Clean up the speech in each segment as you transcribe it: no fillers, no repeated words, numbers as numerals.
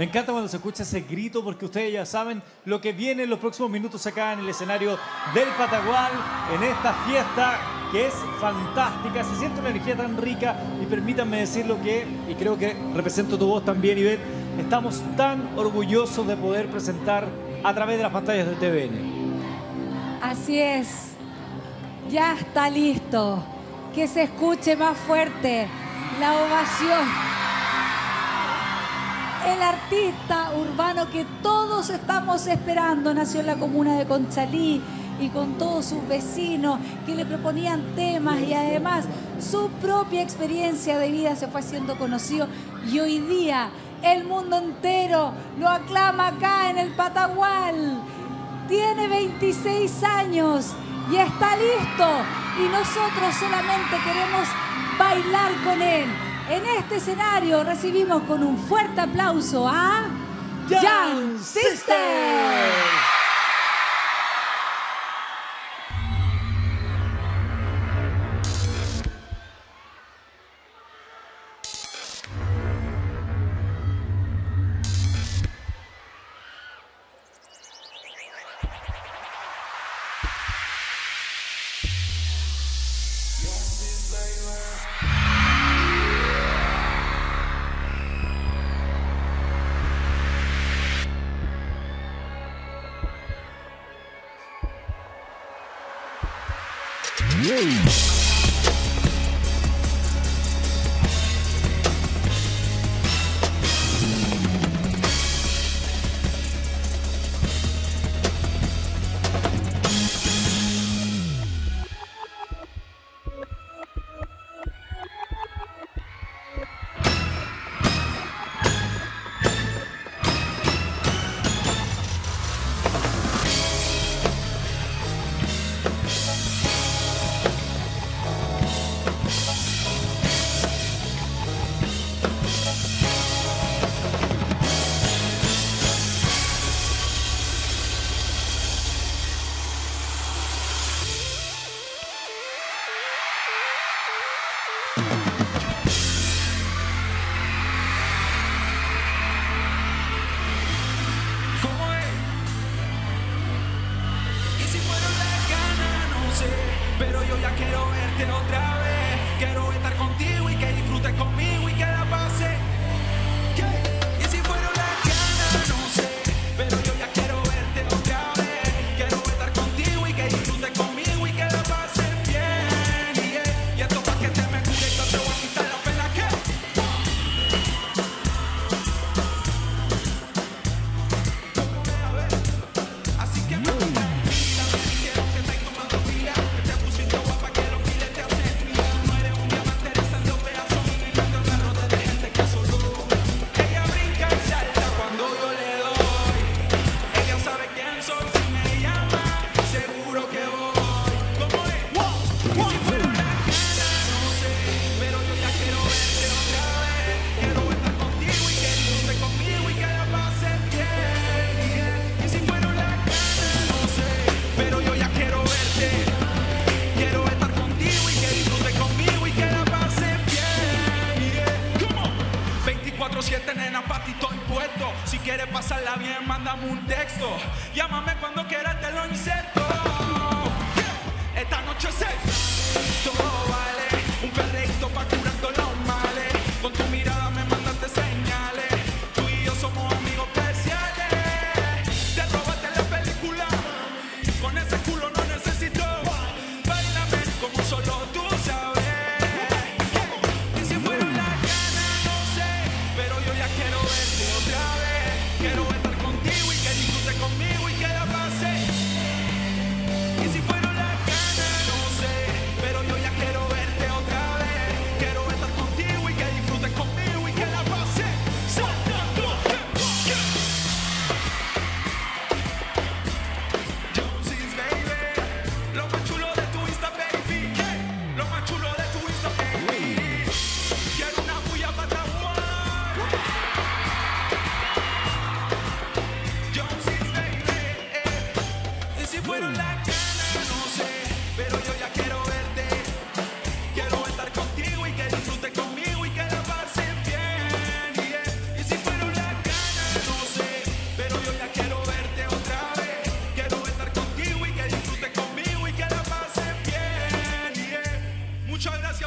Me encanta cuando se escucha ese grito porque ustedes ya saben lo que viene en los próximos minutos acá en el escenario del Patagual, en esta fiesta que es fantástica. Se siente una energía tan rica y permítanme decirlo que, y creo que represento tu voz también, Ivette, estamos tan orgullosos de poder presentar a través de las pantallas de TVN. Así es. Ya está listo. Que se escuche más fuerte la ovación. El artista urbano que todos estamos esperando nació en la comuna de Conchalí y con todos sus vecinos que le proponían temas y además su propia experiencia de vida se fue haciendo conocido y hoy día el mundo entero lo aclama acá en el Patagual. Tiene 26 años y está listo y nosotros solamente queremos bailar con él. En este escenario recibimos con un fuerte aplauso a Young Sister.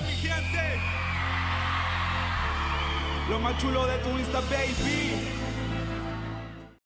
mi gente. Lo más chulo de tu Insta, baby.